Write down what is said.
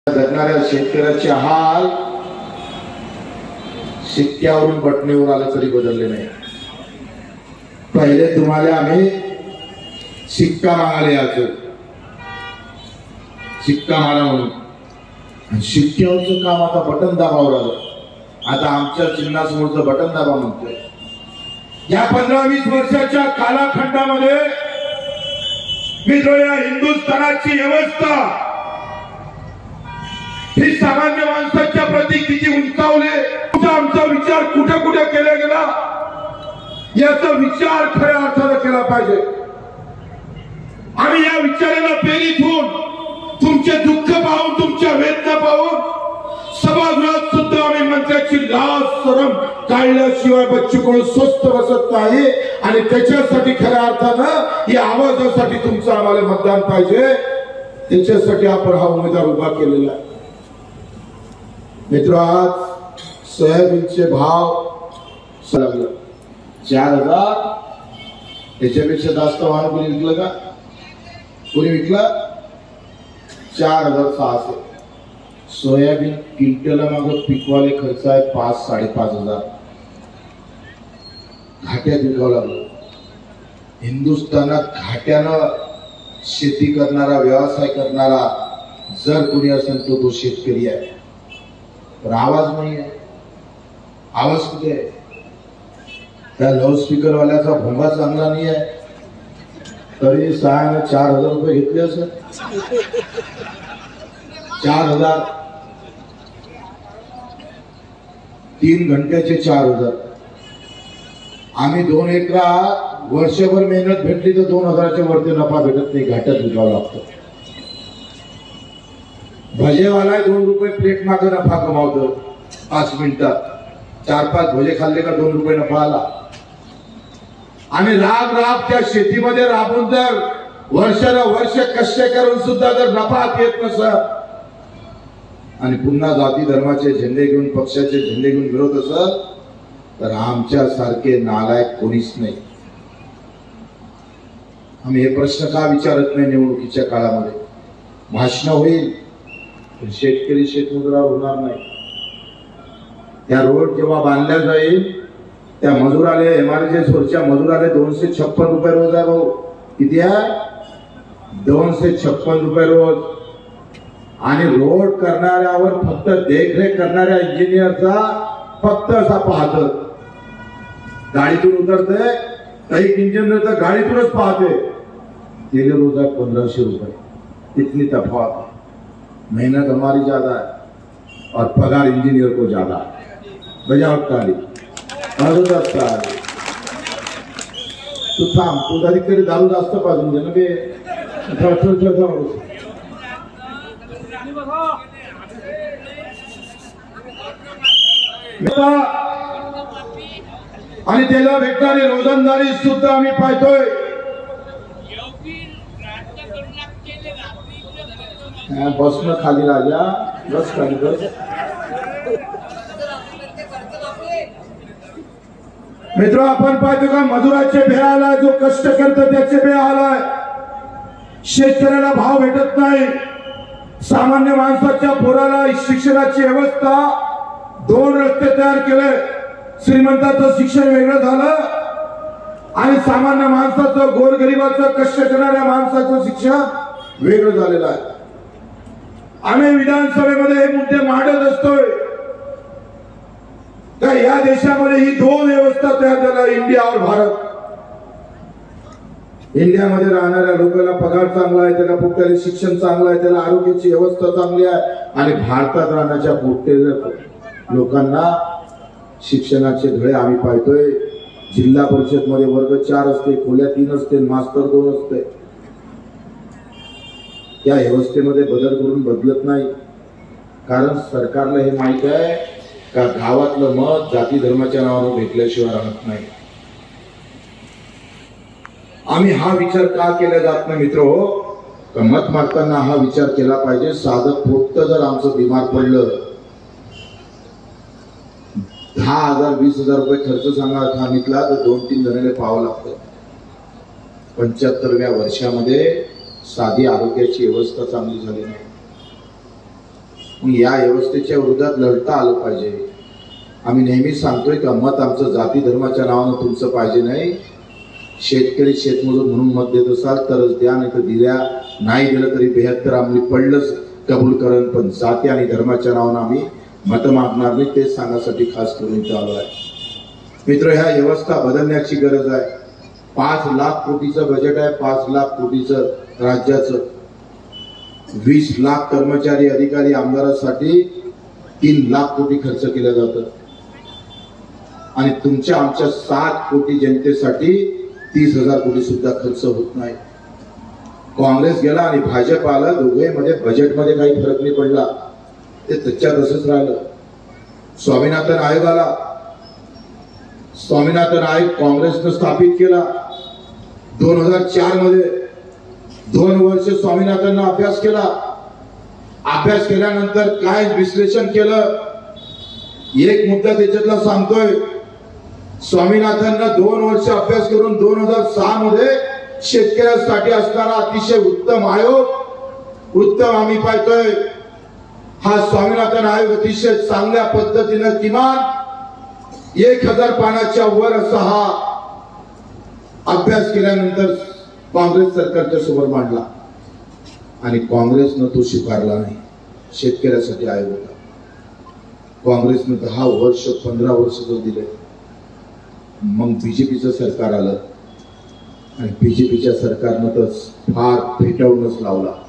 जगणाऱ्या शेतकऱ्याचे हाल शिक्क्यावरून बटणीवर आलं तरी बदलले नाही। पहिले तुम्हाला आम्ही शिक्का मागायला यायचो, शिक्का मारा म्हणून। शिक्क्यावरचं काम आता बटन दाबावर आलं। आता आमच्या चिन्हासमोरचं बटन दाबा म्हणतोय। या 15-20 वर्षाच्या कालखंडामध्ये मित्र या हिंदुस्थानाची व्यवस्था ही सामान्य माणसाच्या प्रति किती उंचावले, आमचा विचार कुठे कुठे केला गेला याचा विचार खऱ्या अर्थाने केला पाहिजे। आणि या विचाराला प्रेरित होऊन तुमचे दुःख पाहून, तुमच्या वेदना पाहून सभागृहात सुद्धा आम्ही मंत्र्याची लाज शरम काढल्याशिवाय बच्चू कोण स्वस्त बसत नाही। आणि त्याच्यासाठी खऱ्या अर्थानं या आवाजासाठी तुमचं आम्हाला मतदान पाहिजे, त्याच्यासाठी आपण हा उमेदवार उभा केलेला आहे। मित्र, आज सोयाबीनचे भाव 4,000, त्याच्यापेक्षा जास्त वाहन कोणी विकलं का? कोणी विकलं? 4,600। सोयाबीन क्विंटला माग पिकवाले खर्च आहे 5-5.5 घाट्यात विकावं लागलं। हिंदुस्थानात घाट्यानं शेती करणारा, व्यवसाय करणारा जर कोणी असेल तो शेतकरी आहे। पण आवाज नाही आहे। आवाज कुठे आहे? त्या लाऊडस्पीकर वाल्याचा भोंगा चांगला नाही आहे तरी 4,000 रुपये घेतले असेल। 4,000, 3 घंट्याचे 4,000। आम्ही 2 एकरात वर्षभर मेहनत भेटली तर 2,000च्या वरती नफा भेटत नाही, घाट्यात विकावं लागतं। भजेवाला 2 रुपये प्लेट मागे नफा कमावतो 5 मिनिटात। 4-5 भजे खाल्ले का 2 रुपये नफा आला। आणि राब त्या शेतीमध्ये राबून जर वर्ष कष्ट करून सुद्धा जर नफा येत नसत आणि पुन्हा जाती धर्माचे झेंडे घेऊन, पक्षाचे झेंडे घेऊन फिरत असत तर आमच्या सारखे नालायक कोणीच नाही। आम्ही हे प्रश्न का विचारत नाही? निवडणुकीच्या काळामध्ये भाषण होईल, शेतकरी शेतमजुरावर होणार नाही। त्या रोड जेव्हा बांधल्या जाईल त्या मजुराले, एमआरजे वरच्या मजुराले 256 रुपये रोज आहे भाऊ। किती आहे? 256 रुपये रोज। आणि रोड करणाऱ्यावर फक्त देखरेख करणाऱ्या इंजिनियरचा फक्त असा पाहतो, गाडीतून उतरते काही इंजिनियर तर गाडीतूनच पाहते, तेले रोज आहे 1,500 रुपये। इतनी तफावत है। मेहनत हमारी ज्यादा है और पगार इंजीनियर को ज्यादा है। बजावट ताली तू थांब, तू तरी दारू जास्त पाजून दे ना बे। आणि त्याला भेटणारी रोजंदारी सुद्धा आम्ही पाहतोय। बस में खाली राजा, बस खाली बस। मित्र, आपण पाहतो का मजुराचे बेहाल आहे, जो कष्ट करतो त्याचे बेहाल आहे। शेतकऱ्याला भाव भेटत नाही। सामान्य माणसाच्या पोराला शिक्षणाची व्यवस्था 2 रस्ते तयार केले। श्रीमंताचं शिक्षण वेगळं झालं आणि सामान्य माणसाचं, गोरगरिबाचं, कष्ट करणाऱ्या माणसाचं शिक्षण वेगळं झालेलं आहे। आम्ही विधानसभेमध्ये हे मुद्दे मांडत असतोय का या देशामध्ये ही 2 व्यवस्था तयार झाल्या, इंडिया और भारत। इंडियामध्ये राहणाऱ्या लोकांना पगार चांगला आहे, त्याला पोट्याला शिक्षण चांगलं आहे, त्याला आरोग्याची व्यवस्था चांगली आहे। आणि भारतात राहण्याच्या पोट्याला लोकांना शिक्षणाचे धडे आम्ही पाहतोय। जिल्हा परिषद मध्ये वर्ग 4 असते, खोल्या 3 असते, मास्तर 2 असते। या व्यवस्थेमध्ये बदल करून बदलत नाही, कारण सरकारला हे माहित आहे का गावातलं मत जाती धर्माच्या नावावर भेटल्याशिवाय राहत नाही। आम्ही हा विचार का केला जात नाही मित्र हो? का मत मारताना हा विचार केला पाहिजे, साधं पोट जर आमचं बिमार पडलं 10,000 20,000 रुपये खर्च सांगितला तर 2-3 जणांना पाहावं लागतं। 75व्या वर्षामध्ये साधी आरोग्याची व्यवस्था चांगली झाली नाही। मग या व्यवस्थेच्या विरोधात लढता आलं पाहिजे. आम्ही नेहमीच सांगतोय का मत आमचं जाती धर्माच्या नावानं तुमचं पाहिजे नाही. शेतकरी शेतमजूर म्हणून मत देत असाल तरच द्या, नाही तर दिल्या नाही दिलं तरी 72 अंमली पडलंच कबूल करण, पण जाती आणि धर्माच्या नावानं आम्ही मत मागणार नाही. तेच सांगण्यासाठी खास करून इथं आलो आहे. मित्र, ह्या व्यवस्था बदलण्याची गरज आहे. 5 लाख कोटीचं बजेट आहे, 5 लाख कोटीचं राज्याचं. 20 लाख कर्मचारी अधिकारी आमदारांसाठी 3 लाख कोटी खर्च केलं जातं आणि तुमच्या आमच्या 7 कोटी जनतेसाठी 30,000 कोटी सुद्धा खर्च होत नाही. काँग्रेस गेला आणि भाजप आला, दोघेमध्ये बजेटमध्ये काही फरक नाही पडला, ते त्याच्यात तसंच राहिलं. स्वामीनाथन आयोग आला, स्वामीनाथन आयोग काँग्रेसनं स्थापित केला 2004 मध्ये. 2 वर्ष स्वामीनाथननं अभ्यास केला. अभ्यास केल्यानंतर काय विश्लेषण केलं, एक मुद्दा त्याच्यातला सांगतोय. स्वामीनाथननं 2 वर्ष अभ्यास करून 2006 मध्ये शेतकऱ्यांसाठी असणारा अतिशय उत्तम आयोग, उत्तम आम्ही पाहतोय हा स्वामीनाथन आयोग अतिशय चांगल्या पद्धतीनं किमान 1000 पानाच्या वर असा हा अभ्यास केल्यानंतर काँग्रेस सरकारच्या समोर मांडला आणि काँग्रेसनं तो स्वीकारला नाही. शेतकऱ्यासाठी आयोग होता. काँग्रेसनं 10 वर्ष 15 वर्ष जो दिले. मग बीजेपीचं सरकार आलं आणि बीजेपीच्या सरकारनं तर फार फेटाळूनच लावला.